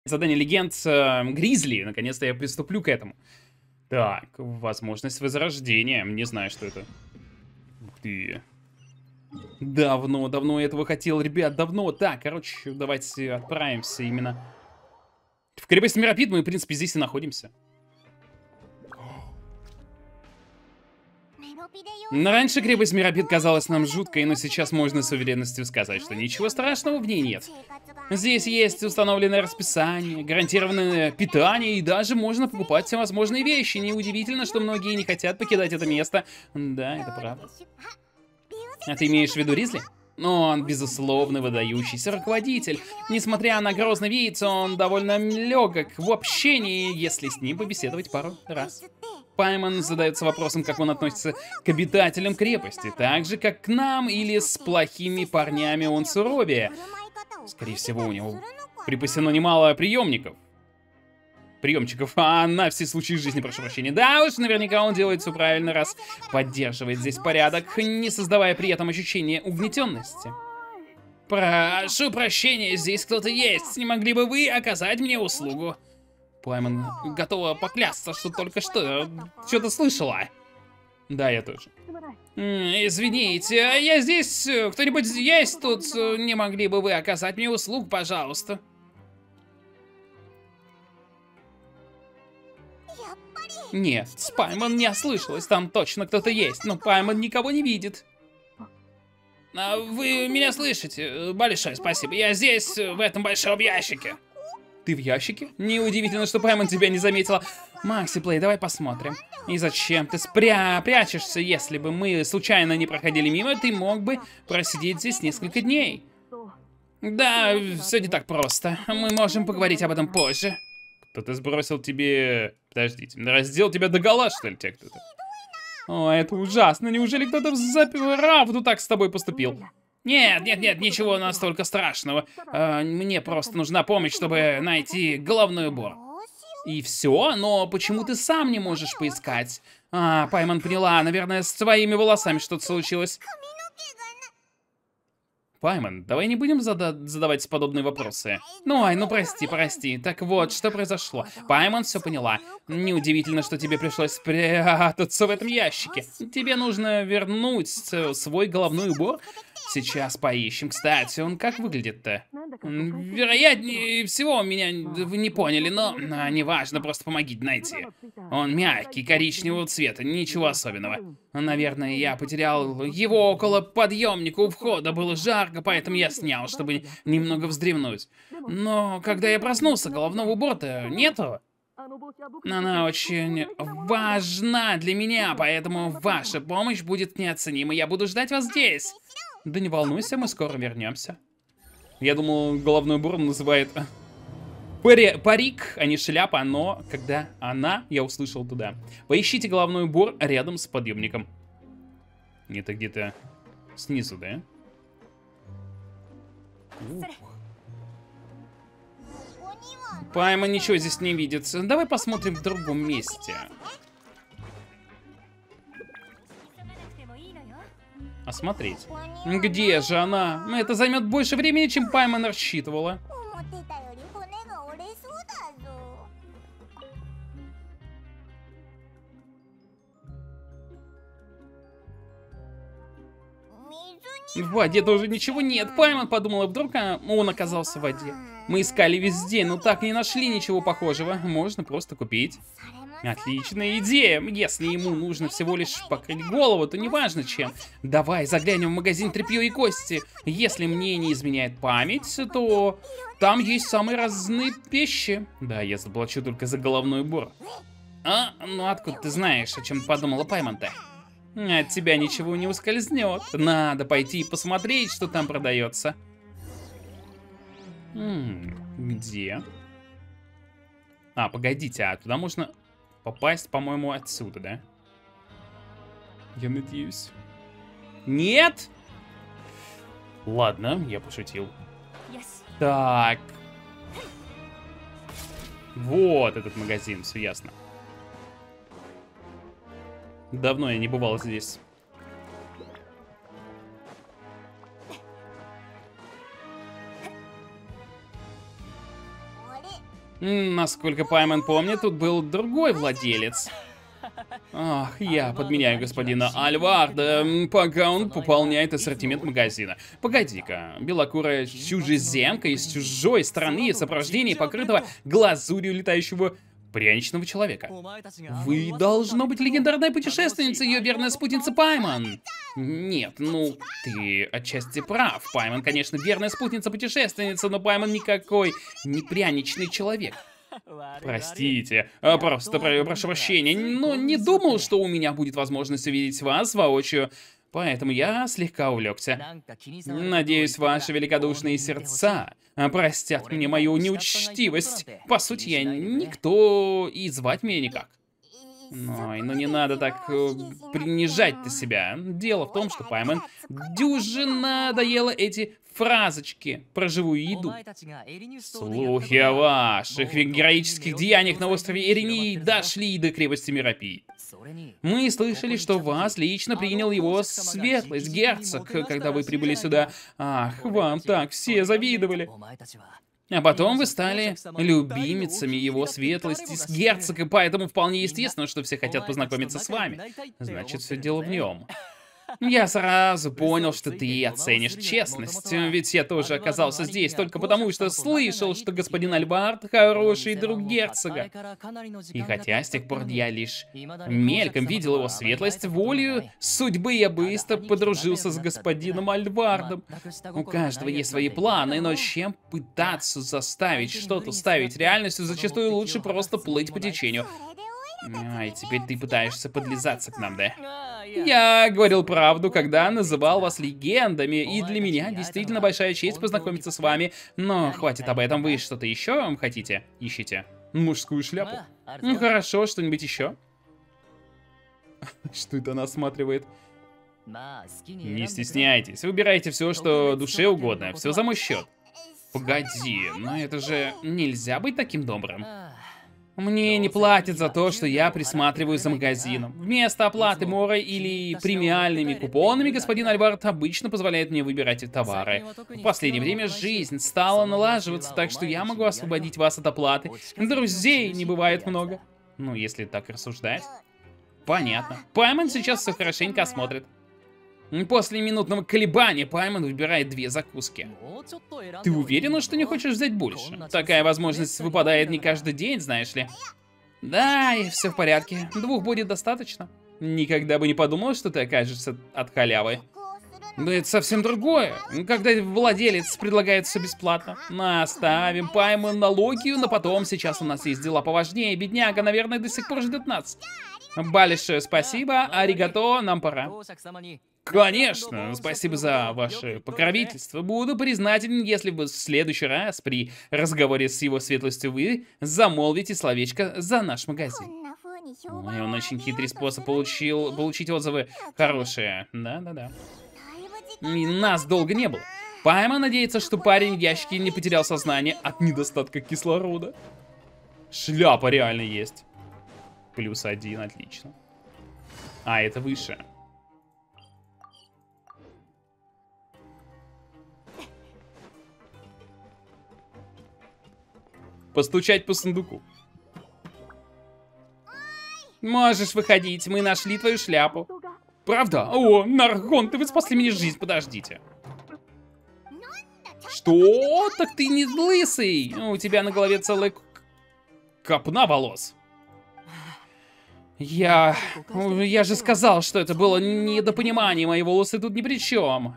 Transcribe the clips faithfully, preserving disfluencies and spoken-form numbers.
Задание легенд э, Гризли. Наконец-то я приступлю к этому. Так, возможность возрождения. Не знаю, что это. Ух ты. Давно, давно я этого хотел, ребят, давно. Так, короче, давайте отправимся именно в крепость Миропит. Мы, в принципе, здесь и находимся. Но раньше крепость Миропит казалась нам жуткой, но сейчас можно с уверенностью сказать, что ничего страшного в ней нет. Здесь есть установленное расписание, гарантированное питание и даже можно покупать всевозможные вещи. Неудивительно, что многие не хотят покидать это место. Да, это правда. А ты имеешь в виду Ризли? Но он, безусловно, выдающийся руководитель. Несмотря на грозный вид, он довольно легок в общении, если с ним побеседовать пару раз. Паймон задается вопросом, как он относится к обитателям крепости, так же, как к нам, или с плохими парнями он суровее. Скорее всего, у него припасено немало приемников. Приемчиков, а на все случаи жизни, прошу прощения. Да уж, наверняка он делает все правильно, раз поддерживает здесь порядок, не создавая при этом ощущения угнетенности. Прошу прощения, здесь кто-то есть. Не могли бы вы оказать мне услугу? Паймон готова поклясться, что только что что-то слышала. Да, я тоже. Извините, я здесь. Кто-нибудь есть тут? Не могли бы вы оказать мне услугу, пожалуйста? Нет, с Паймон не ослышалась, там точно кто-то есть, но Паймон никого не видит. А вы меня слышите? Большое спасибо. Я здесь, в этом большом ящике. Ты в ящике? Неудивительно, что Паймон тебя не заметила. Макси Плей, давай посмотрим. И зачем ты спря... прячешься? Если бы мы случайно не проходили мимо, ты мог бы просидеть здесь несколько дней. Да, все не так просто. Мы можем поговорить об этом позже. Кто-то сбросил тебе... Подождите, раздел тебя догола, что ли, те кто-то? О, это ужасно. Неужели кто-то за правду так с тобой поступил? Нет, нет, нет, ничего настолько страшного. А, мне просто нужна помощь, чтобы найти головной убор. И все? Но почему ты сам не можешь поискать? А, Паймон поняла. Наверное, с твоими волосами что-то случилось. Паймон, давай не будем зада задавать подобные вопросы. Ну, ай, ну прости, прости. Так вот, что произошло? Паймон все поняла. Неудивительно, что тебе пришлось спрятаться в этом ящике. Тебе нужно вернуть свой головной убор. Сейчас поищем. Кстати, он как выглядит-то? Вероятнее всего, меня вы не поняли, но а, неважно, просто помогите найти. Он мягкий, коричневого цвета, ничего особенного. Наверное, я потерял его около подъемника у входа. Было жарко, поэтому я снял, чтобы немного вздремнуть. Но когда я проснулся, головного убора-то нету. Она очень важна для меня, поэтому ваша помощь будет неоценима. Я буду ждать вас здесь. Да не волнуйся, мы скоро вернемся. Я думал, головной убор называет пари парик, а не шляпа, но когда она, я услышал туда. Поищите головной убор рядом с подъемником. Это где-то снизу, да? Ух. Паймон ничего здесь не видит. Давай посмотрим в другом месте. Осмотреть. Где же она? Это займет больше времени, чем Паймон рассчитывала. В воде тоже ничего нет. Паймон подумала, вдруг он оказался в воде. Мы искали везде, но так и не нашли ничего похожего. Можно просто купить. Отличная идея. Если ему нужно всего лишь покрыть голову, то неважно чем. Давай заглянем в магазин тряпье и кости. Если мне не изменяет память, то там есть самые разные вещи. Да, я заплачу только за головной убор. А? Ну откуда ты знаешь, о чем подумала Паймон-то? От тебя ничего не ускользнет. Надо пойти и посмотреть, что там продается. М-м, где? А, погодите, а туда можно попасть, по-моему, отсюда, да? Я надеюсь. Нет? Ладно, я пошутил. Так. Вот этот магазин, все ясно. Давно я не бывал здесь. Насколько Пайман помнит, тут был другой владелец. Ах, я подменяю господина Альварда, пока он пополняет ассортимент магазина. Погоди-ка, белокурая чужеземка из чужой страны в сопровождении покрытого глазурью летающего пряничного человека. Вы, должно быть, легендарная путешественница, ее верная спутница Пайман. Нет, ну, ты отчасти прав. Пайман, конечно, верная спутница-путешественница, но Пайман никакой не пряничный человек. Простите, просто прошу прощения, но не думал, что у меня будет возможность увидеть вас воочию, поэтому я слегка увлекся. Надеюсь, ваши великодушные сердца простят мне мою неучтивость. По сути, я никто и звать меня никак. Ой, ну не надо так э, принижать-то себя. Дело в том, что Пайман дюжина надоело эти фразочки про живую еду. Слухи о ваших героических деяниях на острове Эринии дошли до крепости Мерапи. Мы слышали, что вас лично принял его светлость, герцог, когда вы прибыли сюда. Ах, вам так все завидовали. А потом вы стали любимицами его светлости с герцога, поэтому вполне естественно, что все хотят познакомиться с вами. Значит, все дело в нем. Я сразу понял, что ты оценишь честность, ведь я тоже оказался здесь только потому, что слышал, что господин Альвард хороший друг герцога. И хотя с тех пор я лишь мельком видел его светлость, волею судьбы я быстро подружился с господином Альвардом. У каждого есть свои планы, но чем пытаться заставить что-то ставить реальностью, зачастую лучше просто плыть по течению. Ай, теперь ты пытаешься подлизаться к нам, да? Я говорил правду, когда называл вас легендами, и для меня действительно большая честь познакомиться с вами. Но хватит об этом, вы что-то еще хотите? Ищите? Мужскую шляпу? Ну хорошо, что-нибудь еще? Что это она осматривает? Не стесняйтесь, выбирайте все, что душе угодно, все за мой счет. Погоди, но это же нельзя быть таким добрым. Мне не платят за то, что я присматриваю за магазином. Вместо оплаты морой или премиальными купонами господин Альвард обычно позволяет мне выбирать товары. В последнее время жизнь стала налаживаться, так что я могу освободить вас от оплаты. Друзей не бывает много. Ну, если так рассуждать. Понятно. Пайман сейчас все хорошенько осмотрит. После минутного колебания Пайман выбирает две закуски. Ты уверена, что не хочешь взять больше? Такая возможность выпадает не каждый день, знаешь ли. Да, и все в порядке. Двух будет достаточно. Никогда бы не подумал, что ты окажешься от халявы. Но это совсем другое. Когда владелец предлагает все бесплатно. Оставим Пайман налогию, но потом сейчас у нас есть дела поважнее. Бедняга, наверное, до сих пор ждет нас. Большое спасибо, аригато, нам пора. Конечно, спасибо за ваше покровительство. Буду признателен, если вы в следующий раз при разговоре с его светлостью вы замолвите словечко за наш магазин. Ой, он очень хитрый способ получил, получить отзывы хорошие. Да-да-да. И нас долго не было. Пайма надеется, что парень в ящике не потерял сознание от недостатка кислорода. Шляпа реально есть. Плюс один, отлично. А, это выше. Постучать по сундуку. Можешь выходить, мы нашли твою шляпу. Правда? О, Наргон, ты вы спасли мне жизнь, подождите. Что? Так ты не лысый. У тебя на голове целая копна волос. Я... Я же сказал, что это было недопонимание, мои волосы тут ни при чем.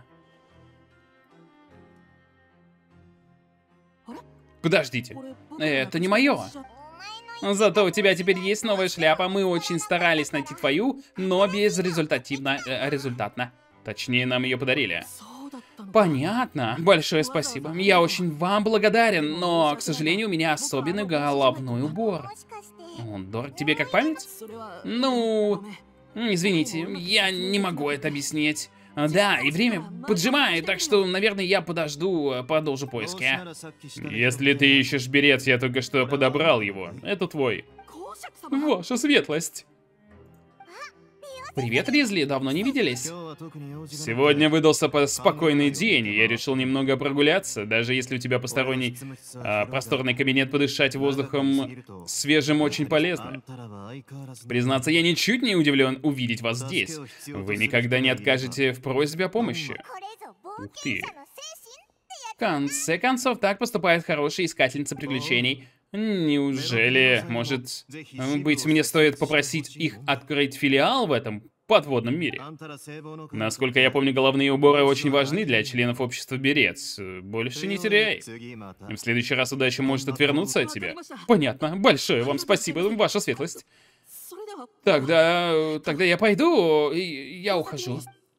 Подождите, это не мое. Зато у тебя теперь есть новая шляпа. Мы очень старались найти твою, но безрезультативно, э, результатно. Точнее, нам ее подарили. Понятно. Большое спасибо. Я очень вам благодарен, но, к сожалению, у меня особенный головной убор. Он дорог тебе как память? Ну, извините, я не могу это объяснить. Да, и время поджимает, так что, наверное, я подожду, продолжу поиски. Если ты ищешь берет, я только что подобрал его. Это твой. Ваша светлость. Привет, Ризли, давно не виделись. Сегодня выдался спокойный день, и я решил немного прогуляться. Даже если у тебя посторонний а, просторный кабинет, подышать воздухом свежим очень полезно. Признаться, я ничуть не удивлен увидеть вас здесь. Вы никогда не откажете в просьбе о помощи. Ух ты. В конце концов, так поступает хорошая искательница приключений. Неужели, может быть, мне стоит попросить их открыть филиал в этом подводном мире? Насколько я помню, головные уборы очень важны для членов общества Берец. Больше не теряй. В следующий раз удача может отвернуться от тебя. Понятно. Большое вам спасибо, ваша светлость. Тогда... тогда я пойду, и я ухожу.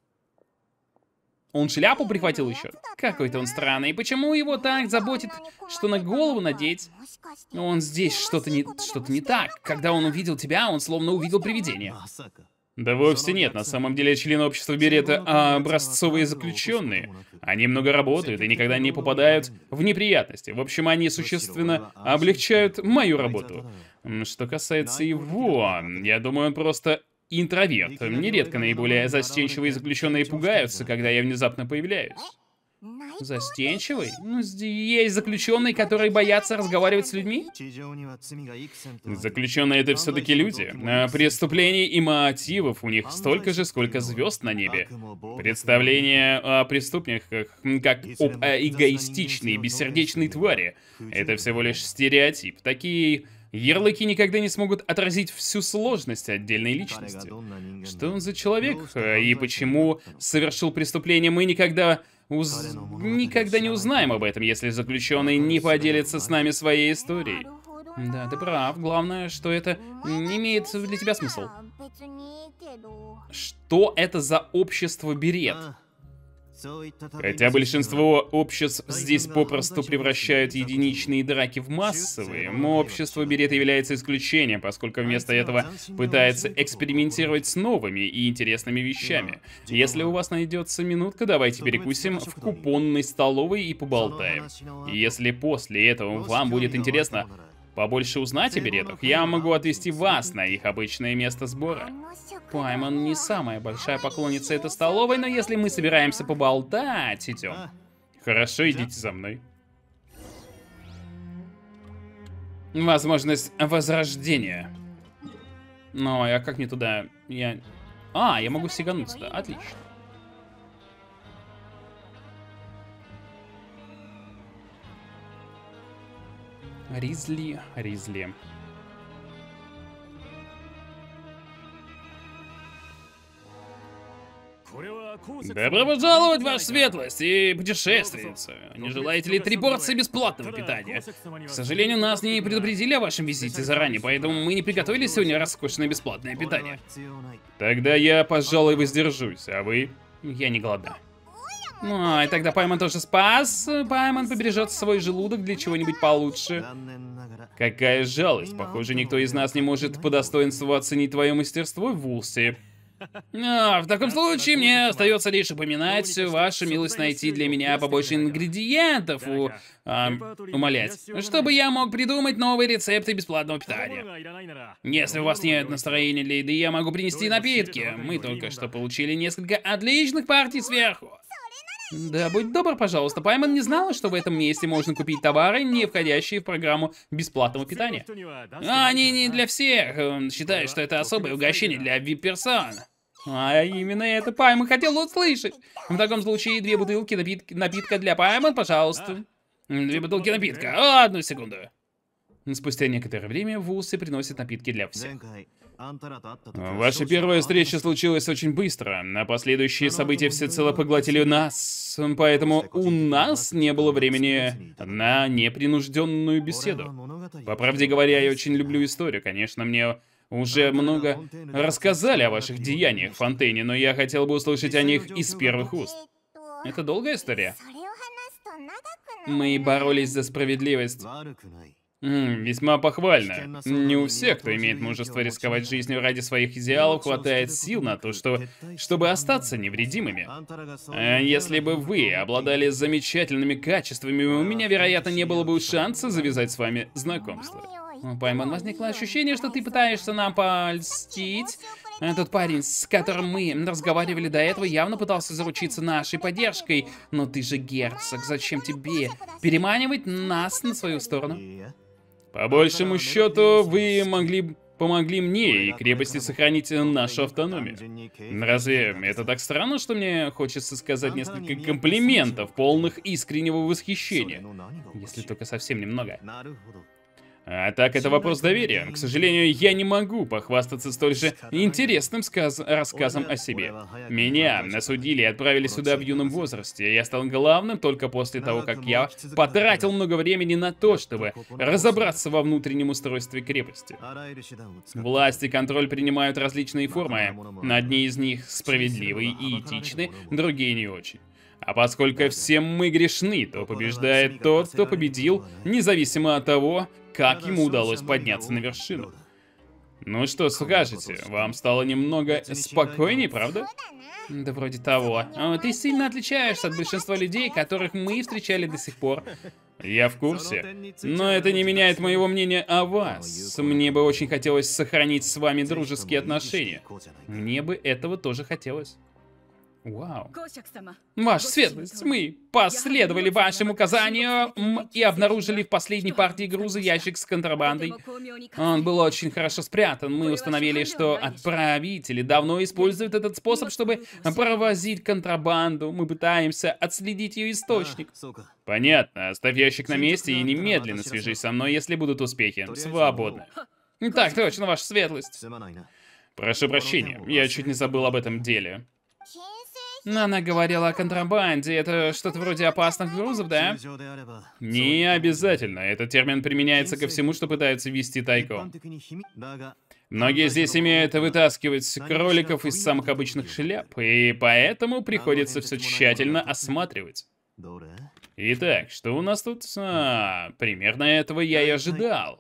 Он шляпу прихватил еще? Какой-то он странный. Почему его так заботит, что на голову надеть? Он здесь что-то не, что-то не так. Когда он увидел тебя, он словно увидел привидение. Да вовсе нет. На самом деле члены общества Берета образцовые заключенные. Они много работают и никогда не попадают в неприятности. В общем, они существенно облегчают мою работу. Что касается его, я думаю, он просто... интроверт. Нередко наиболее застенчивые заключенные пугаются, когда я внезапно появляюсь. Застенчивый? Ну, есть заключенные, которые боятся разговаривать с людьми? Заключенные — это все-таки люди. А преступлений и мотивов у них столько же, сколько звезд на небе. Представление о преступниках как об эгоистичной, бессердечной твари — это всего лишь стереотип. Такие... ярлыки никогда не смогут отразить всю сложность отдельной личности. Что он за человек и почему совершил преступление, мы никогда, уз... никогда не узнаем об этом, если заключенный не поделится с нами своей историей. Да, ты прав. Главное, что это не имеет для тебя смысл. Что это за общество Берет? Хотя большинство обществ здесь попросту превращают единичные драки в массовые, общество Берет является исключением, поскольку вместо этого пытается экспериментировать с новыми и интересными вещами. Если у вас найдется минутка, давайте перекусим в купонной столовой и поболтаем. И если после этого вам будет интересно побольше узнать о Беретах, я могу отвезти вас на их обычное место сбора. Паймон не самая большая поклонница этой столовой, но если мы собираемся поболтать, идем. Хорошо, идите за мной. Возможность возрождения. Ну, а как мне туда... Я... А, я могу сигануть сюда. Отлично. Ризли, Ризли. Добро пожаловать, ваша светлость и путешественница. Не желаете ли три порции бесплатного питания? К сожалению, нас не предупредили о вашем визите заранее, поэтому мы не приготовили сегодня роскошное бесплатное питание. Тогда я, пожалуй, воздержусь, а вы? Я не голодна. Ну, и тогда Паймон тоже спас. Паймон побережет свой желудок для чего-нибудь получше. Какая жалость. Похоже, никто из нас не может по достоинству оценить твое мастерство в Вулсе. А, в таком случае мне остается лишь упоминать вашу милость найти для меня побольше ингредиентов, у, а, умолять, чтобы я мог придумать новые рецепты бесплатного питания. Если у вас нет настроения для еды, я могу принести напитки. Мы только что получили несколько отличных партий сверху. Да, будь добр, пожалуйста. Паймон не знала, что в этом месте можно купить товары, не входящие в программу бесплатного питания. Они не для всех. Он считает, что это особое угощение для ви ай пи-персон. А именно это Паймон хотел услышать. В таком случае две бутылки напит... напитка для Паймон, пожалуйста. Две бутылки напитка. Одну секунду. Спустя некоторое время Вулси приносит напитки для всех. Ваша первая встреча случилась очень быстро, а последующие события всецело поглотили нас, поэтому у нас не было времени на непринужденную беседу. По правде говоря, я очень люблю историю, конечно, мне уже много рассказали о ваших деяниях в Фонтейне, но я хотел бы услышать о них из первых уст. Это долгая история? Мы боролись за справедливость. М, весьма похвально. Не у всех, кто имеет мужество рисковать жизнью ради своих идеалов, хватает сил на то, что, чтобы остаться невредимыми. А если бы вы обладали замечательными качествами, у меня, вероятно, не было бы шанса завязать с вами знакомство. У Паймон возникло ощущение, что ты пытаешься нам польстить. Тот парень, с которым мы разговаривали до этого, явно пытался заручиться нашей поддержкой. Но ты же герцог, зачем тебе переманивать нас на свою сторону? По большему счету, вы могли помогли мне и крепости сохранить нашу автономию. Разве это так странно, что мне хочется сказать несколько комплиментов, полных искреннего восхищения? Если только совсем немного. А так, это вопрос доверия. К сожалению, я не могу похвастаться столь же интересным сказ... рассказом о себе. Меня осудили и отправили сюда в юном возрасте. Я стал главным только после того, как я потратил много времени на то, чтобы разобраться во внутреннем устройстве крепости. Власть и контроль принимают различные формы. Одни из них справедливы и этичны, другие не очень. А поскольку все мы грешны, то побеждает тот, кто победил, независимо от того, как ему удалось подняться на вершину. Ну что скажете, вам стало немного спокойнее, правда? Да вроде того. Ты сильно отличаешься от большинства людей, которых мы встречали до сих пор. Я в курсе. Но это не меняет моего мнения о вас. Мне бы очень хотелось сохранить с вами дружеские отношения. Мне бы этого тоже хотелось. Вау. Ваша светлость, мы последовали вашим указаниям и обнаружили в последней партии груза ящик с контрабандой. Он был очень хорошо спрятан. Мы установили, что отправители давно используют этот способ, чтобы провозить контрабанду. Мы пытаемся отследить ее источник. Понятно. Оставь ящик на месте и немедленно свяжись со мной, если будут успехи. Свободно. Так точно, ваша светлость. Прошу прощения, я чуть не забыл об этом деле. Она говорила о контрабанде. Это что-то вроде опасных грузов, да? Не обязательно. Этот термин применяется ко всему, что пытаются вести тайком. Многие здесь имеют вытаскивать кроликов из самых обычных шляп, и поэтому приходится все тщательно осматривать. Итак, что у нас тут? А, примерно этого я и ожидал.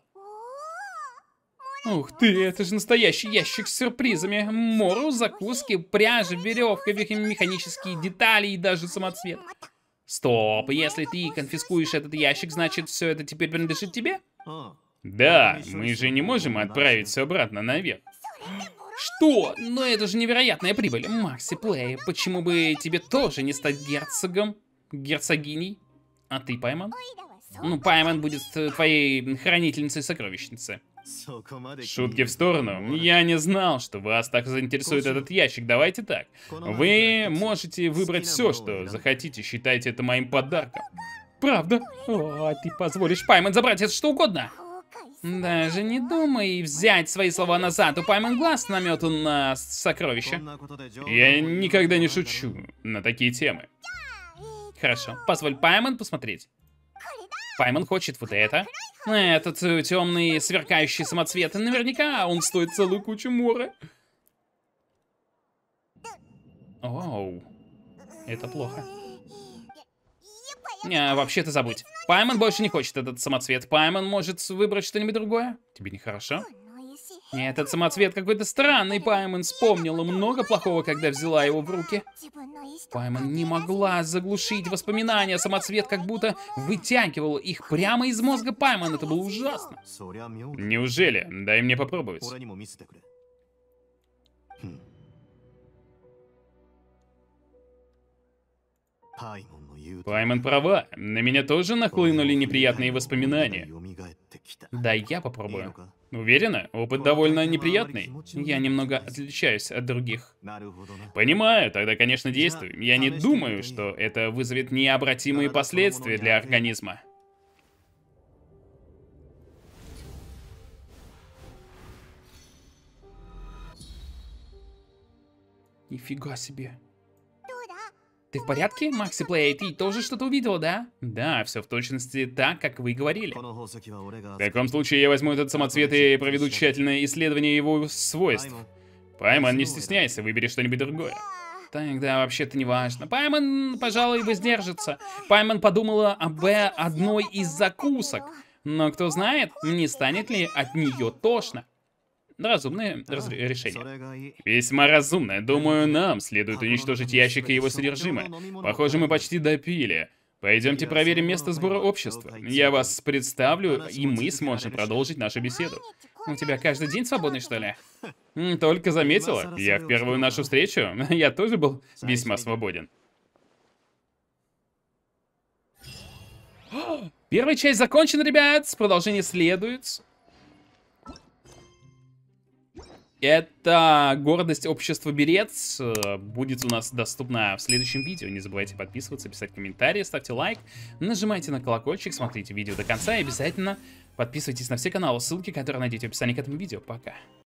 Ух ты, это же настоящий ящик с сюрпризами. Мору, закуски, пряжа, веревка, механические детали и даже самоцвет. Стоп, если ты конфискуешь этот ящик, значит все это теперь принадлежит тебе? Да, мы же не можем отправить все обратно наверх. Что? Но это же невероятная прибыль. Макси Плей, почему бы тебе тоже не стать герцогом? Герцогиней? А ты, Пайман? Ну, Пайман будет твоей хранительницей-сокровищницей. Шутки в сторону. Я не знал, что вас так заинтересует этот ящик. Давайте так. Вы можете выбрать все, что захотите. Считайте это моим подарком. Правда? О, ты позволишь Пайман забрать это что угодно? Даже не думай взять свои слова назад. У Пайман глаз наметан на сокровища. Я никогда не шучу на такие темы. Хорошо, позволь Пайман посмотреть. Пайман хочет вот это. Этот темный сверкающий самоцвет. Наверняка он стоит целую кучу мора. Оу. Это плохо. Не, вообще-то забудь. Пайман больше не хочет этот самоцвет. Пайман может выбрать что-нибудь другое. Тебе нехорошо? Этот самоцвет какой-то странный. Пайман вспомнила много плохого, когда взяла его в руки. Пайман не могла заглушить воспоминания. Самоцвет как будто вытягивал их прямо из мозга Пайман. Это было ужасно. Неужели? Дай мне попробовать. Пайман права. На меня тоже нахлынули неприятные воспоминания. Да, я попробую. Уверена? Опыт довольно неприятный. Я немного отличаюсь от других. Понимаю, тогда, конечно, действуй. Я не думаю, что это вызовет необратимые последствия для организма. Нифига себе. Ты в порядке, Макси Плей? Ты тоже что-то увидела, да? Да, все в точности так, как вы говорили. В таком случае я возьму этот самоцвет и проведу тщательное исследование его свойств. Пайман, не стесняйся, выбери что-нибудь другое. Тогда вообще-то не важно. Пайман, пожалуй, воздержится. Пайман подумала об одной из закусок. Но кто знает, не станет ли от нее тошно. Разумное решение. Весьма разумное. Думаю, нам следует уничтожить ящик и его содержимое. Похоже, мы почти допили. Пойдемте проверим место сбора общества. Я вас представлю, и мы сможем продолжить нашу беседу. У тебя каждый день свободный, что ли? М, Только заметила. Я в первую нашу встречу, я тоже был весьма свободен. Первая часть закончена, ребят. Продолжение следует. Это гордость общества Берец будет у нас доступна в следующем видео. Не забывайте подписываться, писать комментарии, ставьте лайк, нажимайте на колокольчик, смотрите видео до конца и обязательно подписывайтесь на все каналы, ссылки, которые найдете в описании к этому видео. Пока.